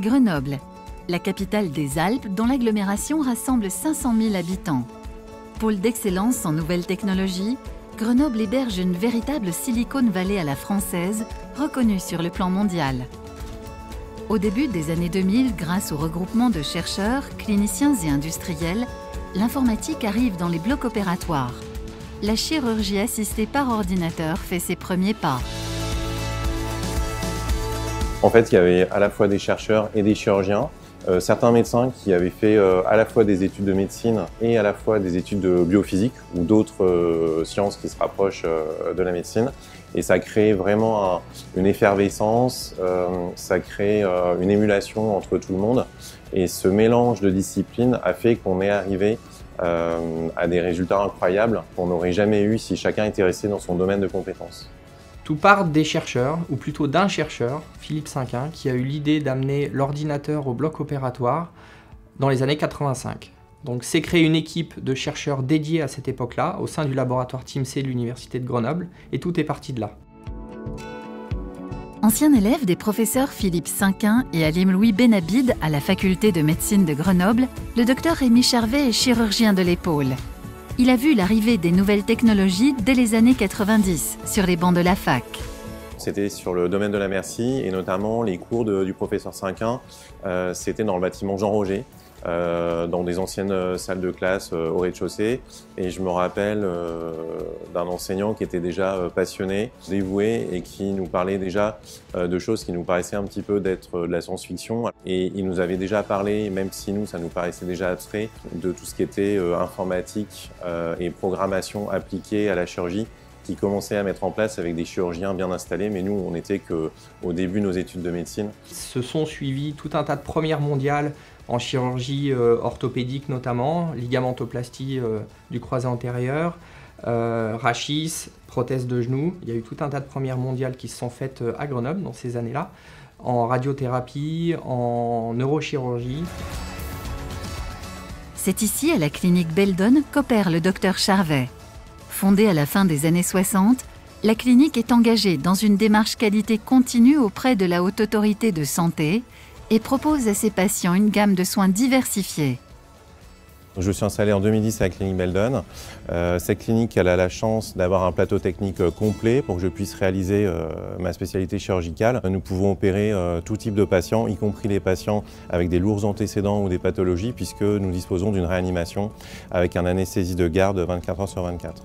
Grenoble, la capitale des Alpes dont l'agglomération rassemble 500 000 habitants. Pôle d'excellence en nouvelles technologies, Grenoble héberge une véritable Silicon Valley à la française, reconnue sur le plan mondial. Au début des années 2000, grâce au regroupement de chercheurs, cliniciens et industriels, l'informatique arrive dans les blocs opératoires. La chirurgie assistée par ordinateur fait ses premiers pas. En fait, il y avait à la fois des chercheurs et des chirurgiens, certains médecins qui avaient fait à la fois des études de médecine et à la fois des études de biophysique ou d'autres sciences qui se rapprochent de la médecine. Et ça crée vraiment une effervescence, ça crée une émulation entre tout le monde. Et ce mélange de disciplines a fait qu'on est arrivé à des résultats incroyables qu'on n'aurait jamais eu si chacun était resté dans son domaine de compétences. Tout part des chercheurs, ou plutôt d'un chercheur, Philippe Cinquin, qui a eu l'idée d'amener l'ordinateur au bloc opératoire dans les années 85. Donc c'est créé une équipe de chercheurs dédiés à cette époque-là, au sein du laboratoire TIMC de l'Université de Grenoble, et tout est parti de là. Ancien élève des professeurs Philippe Cinquin et Alim-Louis Benabid à la faculté de médecine de Grenoble, le docteur Rémi Charvet est chirurgien de l'épaule. Il a vu l'arrivée des nouvelles technologies dès les années 90 sur les bancs de la fac. C'était sur le domaine de la merci et notamment les cours du professeur Cinquin. C'était dans le bâtiment Jean Roger, dans des anciennes salles de classe au rez-de-chaussée. Et je me rappelle d'un enseignant qui était déjà passionné, dévoué et qui nous parlait déjà de choses qui nous paraissaient un petit peu d'être de la science-fiction. Et il nous avait déjà parlé, même si nous, ça nous paraissait déjà abstrait, de tout ce qui était informatique et programmation appliquée à la chirurgie, qui commençait à mettre en place avec des chirurgiens bien installés, mais nous, on n'était qu'au début de nos études de médecine. Se sont suivis tout un tas de premières mondiales en chirurgie orthopédique notamment, ligamentoplastie du croisé antérieur, rachis, prothèse de genou. Il y a eu tout un tas de premières mondiales qui se sont faites à Grenoble dans ces années-là, en radiothérapie, en neurochirurgie. C'est ici, à la clinique Beldon, qu'opère le docteur Charvet. Fondée à la fin des années 60, la clinique est engagée dans une démarche qualité continue auprès de la Haute Autorité de Santé et propose à ses patients une gamme de soins diversifiés. Je suis installé en 2010 à la clinique Beldon. Cette clinique elle a la chance d'avoir un plateau technique complet pour que je puisse réaliser ma spécialité chirurgicale. Nous pouvons opérer tout type de patients, y compris les patients avec des lourds antécédents ou des pathologies, puisque nous disposons d'une réanimation avec un anesthésie de garde 24 heures sur 24.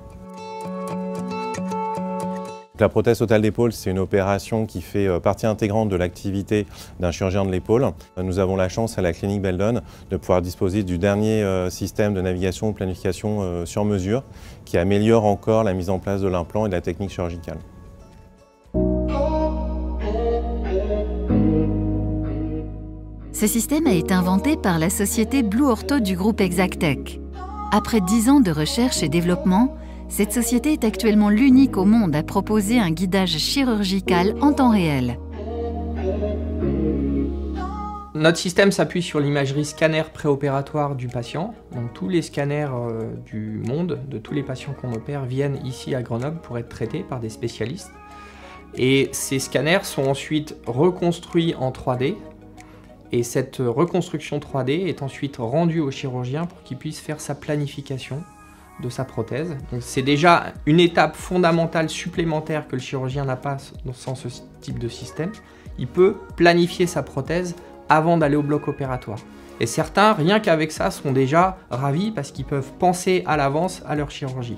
La prothèse totale d'épaule, c'est une opération qui fait partie intégrante de l'activité d'un chirurgien de l'épaule. Nous avons la chance à la clinique Beldon de pouvoir disposer du dernier système de navigation ou planification sur mesure qui améliore encore la mise en place de l'implant et de la technique chirurgicale. Ce système a été inventé par la société Blue Ortho du groupe Exactech. Après 10 ans de recherche et développement, cette société est actuellement l'unique au monde à proposer un guidage chirurgical en temps réel. Notre système s'appuie sur l'imagerie scanner préopératoire du patient. Donc, tous les scanners du monde, de tous les patients qu'on opère, viennent ici à Grenoble pour être traités par des spécialistes. Et ces scanners sont ensuite reconstruits en 3D. Et cette reconstruction 3D est ensuite rendue au chirurgien pour qu'il puisse faire sa planification de sa prothèse. C'est déjà une étape fondamentale supplémentaire que le chirurgien n'a pas sans ce type de système. Il peut planifier sa prothèse avant d'aller au bloc opératoire. Et certains, rien qu'avec ça, sont déjà ravis parce qu'ils peuvent penser à l'avance à leur chirurgie.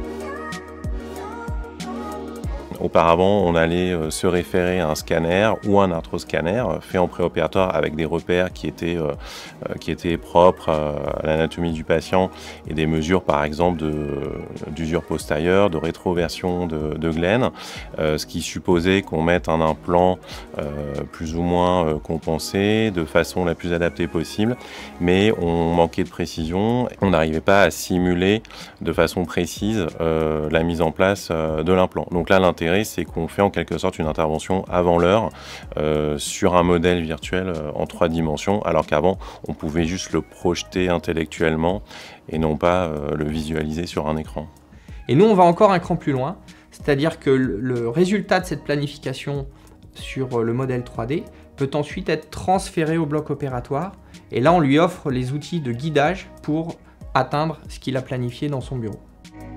Auparavant, on allait se référer à un scanner ou un arthroscanner fait en préopératoire avec des repères qui étaient propres à l'anatomie du patient et des mesures par exemple d'usure postérieure, de rétroversion de glène, ce qui supposait qu'on mette un implant plus ou moins compensé de façon la plus adaptée possible, mais on manquait de précision, on n'arrivait pas à simuler de façon précise la mise en place de l'implant. Donc là, l'intérêt, c'est qu'on fait en quelque sorte une intervention avant l'heure sur un modèle virtuel en 3 dimensions, alors qu'avant, on pouvait juste le projeter intellectuellement et non pas le visualiser sur un écran. Et nous, on va encore un cran plus loin, c'est-à-dire que le résultat de cette planification sur le modèle 3D peut ensuite être transféré au bloc opératoire. Et là, on lui offre les outils de guidage pour atteindre ce qu'il a planifié dans son bureau.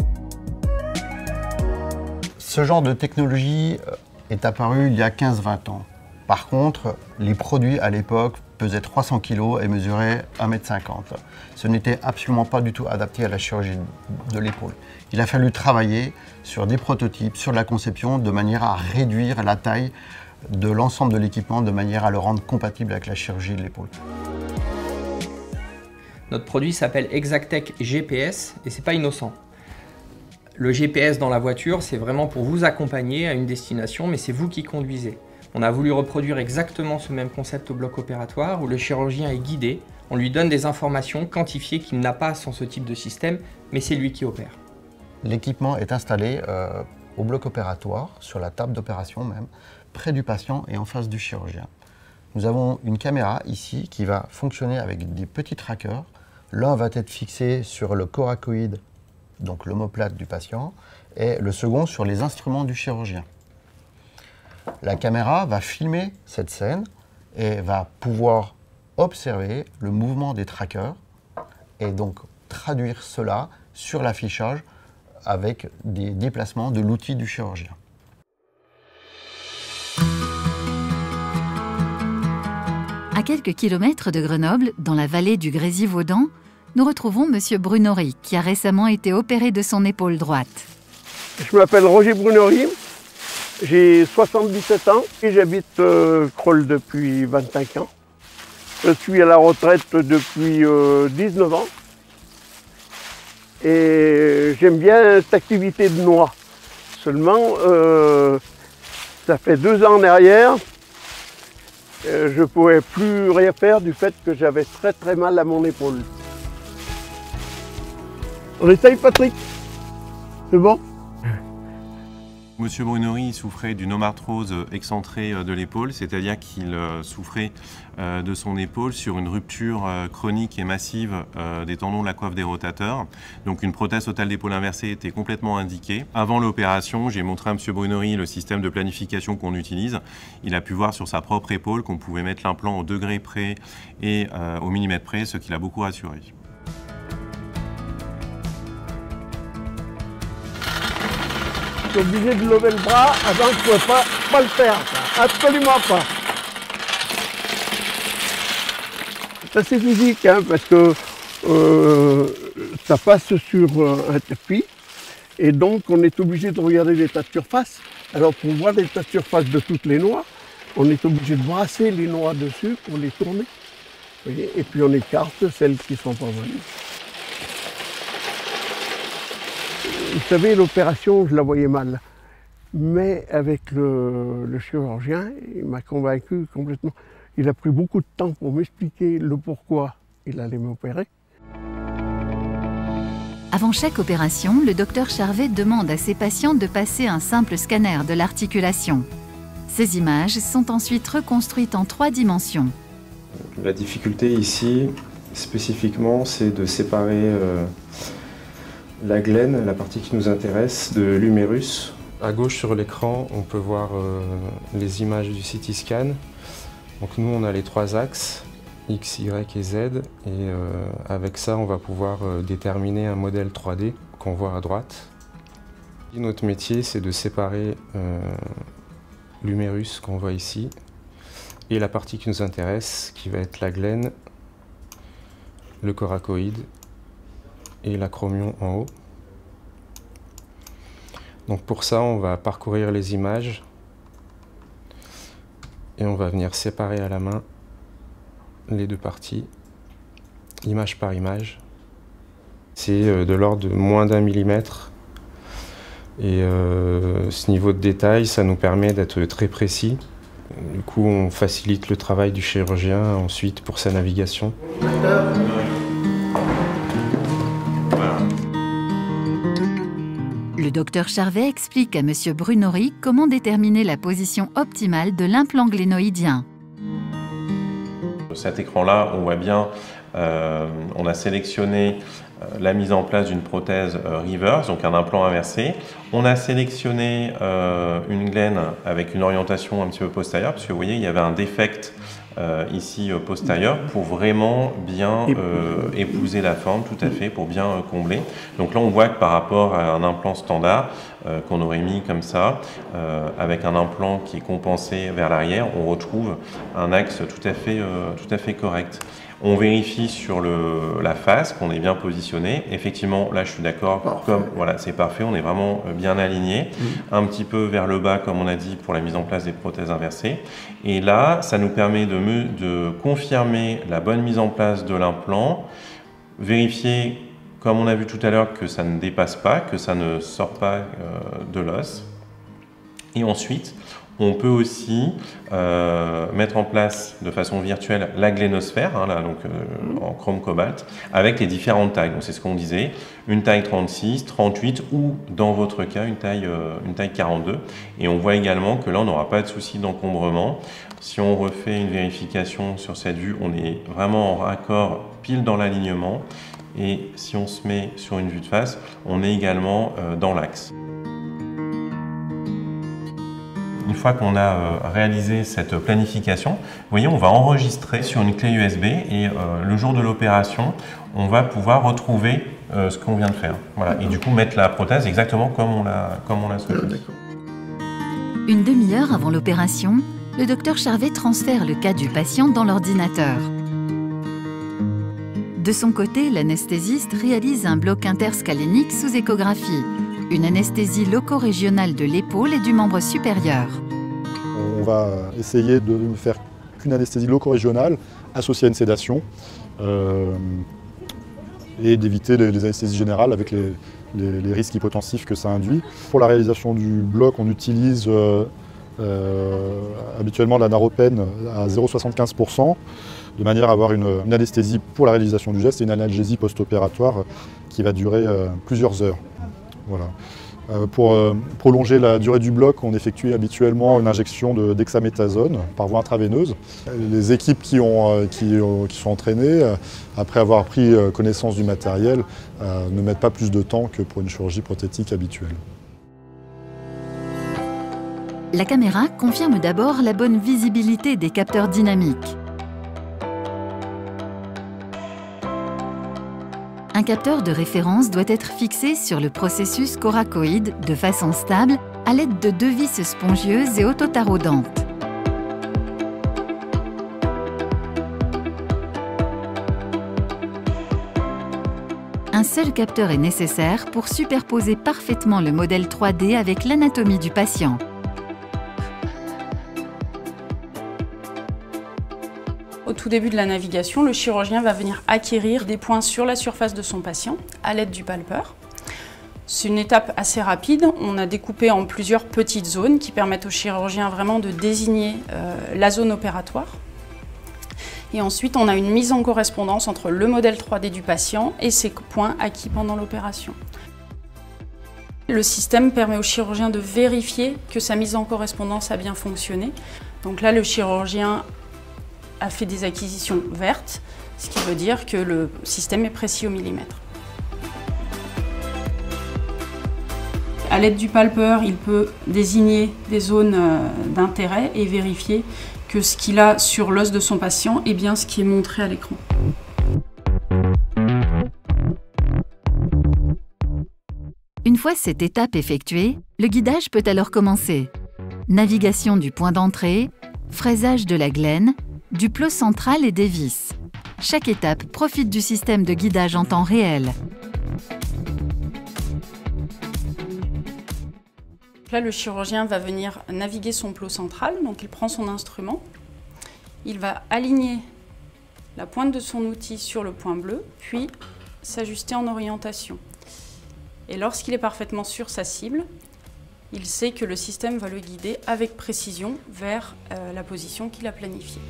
Ce genre de technologie est apparu il y a 15-20 ans. Par contre, les produits à l'époque pesaient 300 kg et mesuraient 1,50 m. Ce n'était absolument pas du tout adapté à la chirurgie de l'épaule. Il a fallu travailler sur des prototypes, sur la conception, de manière à réduire la taille de l'ensemble de l'équipement, de manière à le rendre compatible avec la chirurgie de l'épaule. Notre produit s'appelle Exactech GPS et c'est pas innocent. Le GPS dans la voiture, c'est vraiment pour vous accompagner à une destination, mais c'est vous qui conduisez. On a voulu reproduire exactement ce même concept au bloc opératoire où le chirurgien est guidé, on lui donne des informations quantifiées qu'il n'a pas sans ce type de système, mais c'est lui qui opère. L'équipement est installé au bloc opératoire, sur la table d'opération même, près du patient et en face du chirurgien. Nous avons une caméra ici qui va fonctionner avec des petits trackers. L'un va être fixé sur le coracoïde, donc l'omoplate du patient, et le second sur les instruments du chirurgien. La caméra va filmer cette scène et va pouvoir observer le mouvement des trackers et donc traduire cela sur l'affichage avec des déplacements de l'outil du chirurgien. À quelques kilomètres de Grenoble, dans la vallée du Grésivaudan, nous retrouvons M. Brunory, qui a récemment été opéré de son épaule droite. Je m'appelle Roger Brunory, j'ai 77 ans et j'habite Crolles depuis 25 ans. Je suis à la retraite depuis 19 ans et j'aime bien cette activité de noix. Seulement, ça fait 2 ans en arrière, je ne pouvais plus rien faire du fait que j'avais très mal à mon épaule. On essaye, Patrick? C'est bon? Monsieur Brunory souffrait d'une omarthrose excentrée de l'épaule, c'est-à-dire qu'il souffrait de son épaule sur une rupture chronique et massive des tendons de la coiffe des rotateurs. Donc une prothèse totale d'épaule inversée était complètement indiquée. Avant l'opération, j'ai montré à monsieur Brunory le système de planification qu'on utilise. Il a pu voir sur sa propre épaule qu'on pouvait mettre l'implant au degré près et au millimètre près, ce qui l'a beaucoup rassuré. Je suis obligé de lever le bras, avant je ne pouvais pas le faire, ça. Absolument pas. C'est assez physique, hein, parce que ça passe sur un tapis, et donc on est obligé de regarder les tas de surface. Alors pour voir les tas de surface de toutes les noix, on est obligé de brasser les noix dessus pour les tourner. Vous voyez, et puis on écarte celles qui ne sont pas venues. Vous savez, l'opération, je la voyais mal. Mais avec le chirurgien, il m'a convaincu complètement. Il a pris beaucoup de temps pour m'expliquer le pourquoi il allait m'opérer. Avant chaque opération, le docteur Charvet demande à ses patients de passer un simple scanner de l'articulation. Ces images sont ensuite reconstruites en 3 dimensions. La difficulté ici, spécifiquement, c'est de séparer la glène, la partie qui nous intéresse, de l'humérus. À gauche sur l'écran, on peut voir les images du CT scan. Donc nous, on a les 3 axes, X, Y et Z. Et avec ça, on va pouvoir déterminer un modèle 3D qu'on voit à droite. Notre métier, c'est de séparer l'humérus qu'on voit ici et la partie qui nous intéresse, qui va être la glène, le coracoïde et l'acromion en haut. Donc pour ça, on va parcourir les images et on va venir séparer à la main les 2 parties, image par image. C'est de l'ordre de moins d'1 millimètre et ce niveau de détail, ça nous permet d'être très précis. Du coup, on facilite le travail du chirurgien ensuite pour sa navigation. Le docteur Charvet explique à M. Brunory comment déterminer la position optimale de l'implant glénoïdien. Cet écran-là, on voit bien on a sélectionné la mise en place d'une prothèse reverse, donc un implant inversé. On a sélectionné une glène avec une orientation un petit peu postérieure, parce que vous voyez, il y avait un défect ici postérieur pour vraiment bien épouser la forme, tout à fait, pour bien combler. Donc là, on voit que par rapport à un implant standard qu'on aurait mis comme ça, avec un implant qui est compensé vers l'arrière, on retrouve un axe tout à fait correct. On vérifie sur la face qu'on est bien positionné. Effectivement, là, je suis d'accord. Comme voilà, c'est parfait. On est vraiment bien aligné. Un petit peu vers le bas, comme on a dit, pour la mise en place des prothèses inversées. Et là, ça nous permet de confirmer la bonne mise en place de l'implant, vérifier, comme on a vu tout à l'heure, que ça ne dépasse pas, que ça ne sort pas de l'os. Et ensuite, on peut aussi mettre en place de façon virtuelle la glénosphère, hein, là, donc, en chrome cobalt, avec les différentes tailles. Donc c'est ce qu'on disait, une taille 36, 38 ou dans votre cas une taille 42. Et on voit également que là on n'aura pas de souci d'encombrement. Si on refait une vérification sur cette vue, on est vraiment en raccord pile dans l'alignement. Et si on se met sur une vue de face, on est également dans l'axe. Une fois qu'on a réalisé cette planification, vous voyez, on va enregistrer sur une clé USB et le jour de l'opération, on va pouvoir retrouver ce qu'on vient de faire. Voilà. Et du coup, mettre la prothèse exactement comme on l'a souhaité. Une demi-heure avant l'opération, le docteur Charvet transfère le cas du patient dans l'ordinateur. De son côté, l'anesthésiste réalise un bloc interscalénique sous échographie, une anesthésie loco-régionale de l'épaule et du membre supérieur. On va essayer de ne faire qu'une anesthésie loco-régionale associée à une sédation et d'éviter les anesthésies générales avec les risques hypotensifs que ça induit. Pour la réalisation du bloc, on utilise habituellement la naropène à 0,75%, de manière à avoir une anesthésie pour la réalisation du geste et une analgésie post-opératoire qui va durer plusieurs heures. Voilà. Pour prolonger la durée du bloc, on effectue habituellement une injection d'hexaméthasone par voie intraveineuse. Les équipes qui sont entraînées, après avoir pris connaissance du matériel, ne mettent pas plus de temps que pour une chirurgie prothétique habituelle. La caméra confirme d'abord la bonne visibilité des capteurs dynamiques. Un capteur de référence doit être fixé sur le processus coracoïde de façon stable à l'aide de 2 vis spongieuses et autotaraudantes. Un seul capteur est nécessaire pour superposer parfaitement le modèle 3D avec l'anatomie du patient. Au tout début de la navigation, le chirurgien va venir acquérir des points sur la surface de son patient à l'aide du palpeur. C'est une étape assez rapide. On a découpé en plusieurs petites zones qui permettent au chirurgien vraiment de désigner la zone opératoire. Et ensuite, on a une mise en correspondance entre le modèle 3D du patient et ses points acquis pendant l'opération. Le système permet au chirurgien de vérifier que sa mise en correspondance a bien fonctionné. Donc là, le chirurgien a fait des acquisitions vertes, ce qui veut dire que le système est précis au millimètre. À l'aide du palpeur, il peut désigner des zones d'intérêt et vérifier que ce qu'il a sur l'os de son patient est bien ce qui est montré à l'écran. Une fois cette étape effectuée, le guidage peut alors commencer. Navigation du point d'entrée, fraisage de la glène, du plot central et des vis. Chaque étape profite du système de guidage en temps réel. Là, le chirurgien va venir naviguer son plot central, donc il prend son instrument, il va aligner la pointe de son outil sur le point bleu, puis s'ajuster en orientation. Et lorsqu'il est parfaitement sur sa cible, il sait que le système va le guider avec précision vers la position qu'il a planifiée.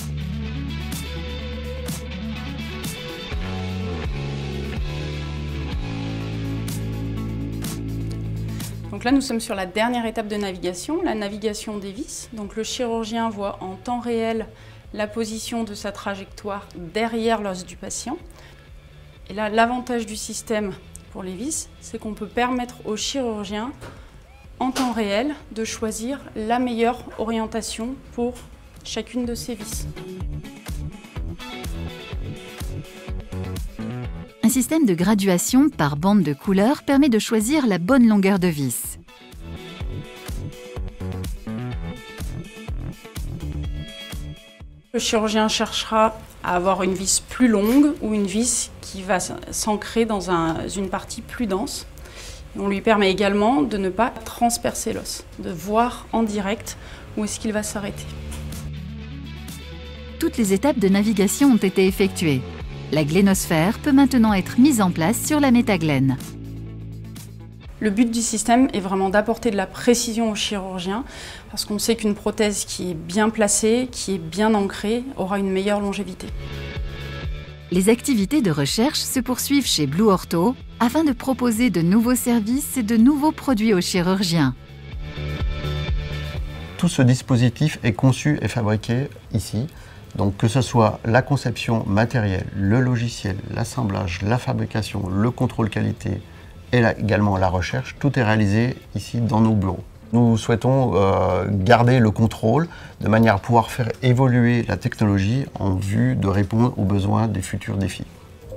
Donc là, nous sommes sur la dernière étape de navigation, la navigation des vis. Donc le chirurgien voit en temps réel la position de sa trajectoire derrière l'os du patient. Et là, l'avantage du système pour les vis, c'est qu'on peut permettre au chirurgien, en temps réel, de choisir la meilleure orientation pour chacune de ces vis. Un système de graduation par bande de couleur permet de choisir la bonne longueur de vis. Le chirurgien cherchera à avoir une vis plus longue ou une vis qui va s'ancrer dans une partie plus dense. On lui permet également de ne pas transpercer l'os, de voir en direct où est-ce qu'il va s'arrêter. Toutes les étapes de navigation ont été effectuées. La glénosphère peut maintenant être mise en place sur la métaglaine. Le but du système est vraiment d'apporter de la précision au chirurgien parce qu'on sait qu'une prothèse qui est bien placée, qui est bien ancrée, aura une meilleure longévité. Les activités de recherche se poursuivent chez Blue Ortho afin de proposer de nouveaux services et de nouveaux produits aux chirurgiens. Tout ce dispositif est conçu et fabriqué ici. Donc que ce soit la conception matérielle, le logiciel, l'assemblage, la fabrication, le contrôle qualité et également la recherche, tout est réalisé ici dans nos bureaux. Nous souhaitons garder le contrôle de manière à pouvoir faire évoluer la technologie en vue de répondre aux besoins des futurs défis.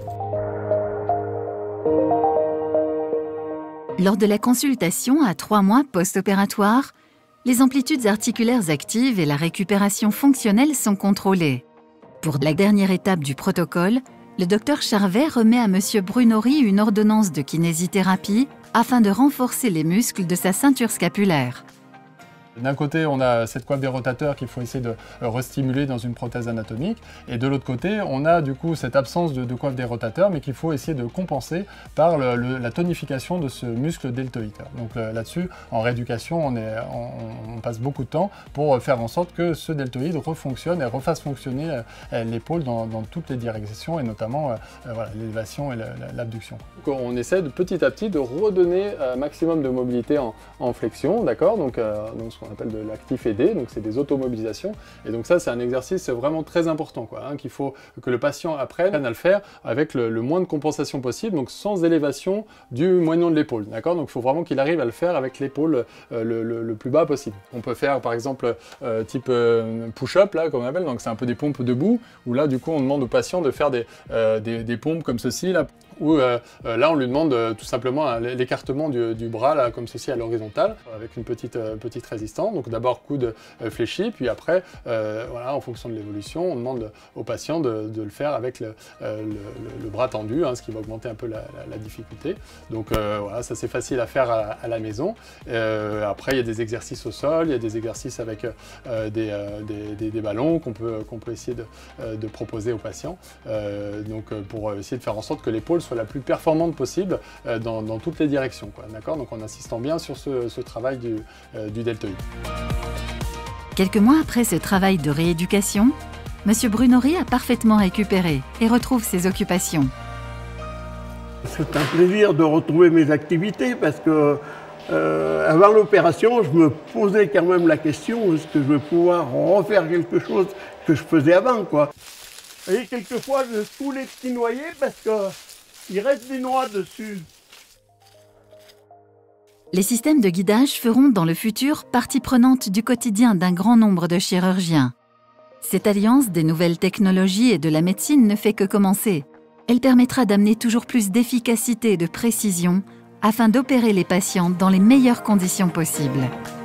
Lors de la consultation à 3 mois post-opératoire, les amplitudes articulaires actives et la récupération fonctionnelle sont contrôlées. Pour la dernière étape du protocole, le Dr Charvet remet à M. Brunori une ordonnance de kinésithérapie afin de renforcer les muscles de sa ceinture scapulaire. D'un côté, on a cette coiffe des rotateurs qu'il faut essayer de restimuler dans une prothèse anatomique. Et de l'autre côté, on a du coup cette absence de coiffe des rotateurs, mais qu'il faut essayer de compenser par la tonification de ce muscle deltoïde. Donc là-dessus, en rééducation, on passe beaucoup de temps pour faire en sorte que ce deltoïde refonctionne et refasse fonctionner l'épaule dans toutes les directions, et notamment l'élévation et l'abduction. Donc on essaie petit à petit de redonner un maximum de mobilité en flexion, d'accord, donc ce qu'on appelle de l'actif aidé, donc c'est des automobilisations, et donc ça c'est un exercice vraiment très important, quoi, qu'il faut que le patient apprenne à le faire avec le moins de compensation possible, donc sans élévation du moignon de l'épaule, d'accord, donc il faut vraiment qu'il arrive à le faire avec l'épaule le plus bas possible. On peut faire par exemple type push-up, là, comme on appelle, donc c'est un peu des pompes debout, où là du coup on demande au patient de faire des pompes comme ceci, là, où là on lui demande tout simplement l'écartement du bras, là, comme ceci à l'horizontale, avec une petite résistance. Donc d'abord coude fléchi, puis après, voilà, en fonction de l'évolution, on demande au patient de le faire avec le bras tendu, ce qui va augmenter un peu la difficulté. Donc voilà, ça c'est facile à faire à la maison. Après, il y a des exercices au sol, il y a des exercices avec des ballons qu'on peut essayer de proposer aux patients, donc pour essayer de faire en sorte que l'épaule soit la plus performante possible dans toutes les directions, quoi, d'accord, donc en insistant bien sur ce travail du deltoïde. Quelques mois après ce travail de rééducation, M. Brunori a parfaitement récupéré et retrouve ses occupations. C'est un plaisir de retrouver mes activités parce que avant l'opération, je me posais quand même la question, est-ce que je vais pouvoir refaire quelque chose que je faisais avant, quoi. Et quelquefois, je tous les petits noyés parce qu'il reste des noix dessus. Les systèmes de guidage feront dans le futur partie prenante du quotidien d'un grand nombre de chirurgiens. Cette alliance des nouvelles technologies et de la médecine ne fait que commencer. Elle permettra d'amener toujours plus d'efficacité et de précision afin d'opérer les patients dans les meilleures conditions possibles.